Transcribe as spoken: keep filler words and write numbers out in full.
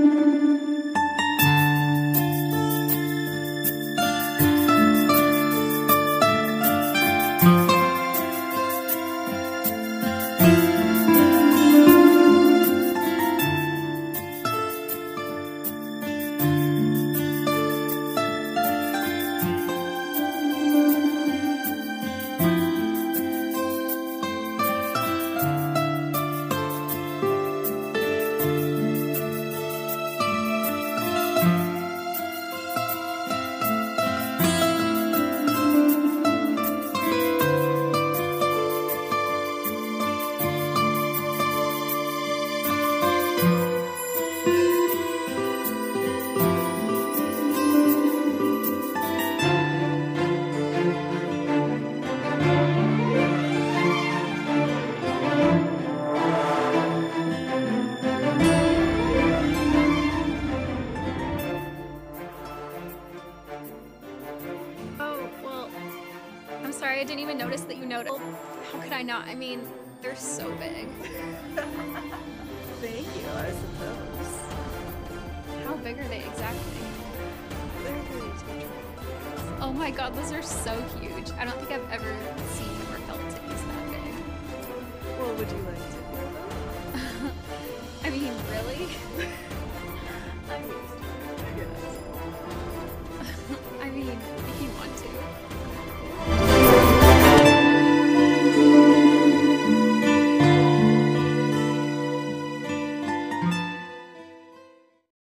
I'm sorry, I didn't even notice that you noticed. How could I not? I mean, they're so big. Thank you, I suppose. How big are they exactly? They're pretty teacher. Oh my god, those are so huge. I don't think I've ever seen or felt titties that big. Well, would you like to feel them? I mean, really?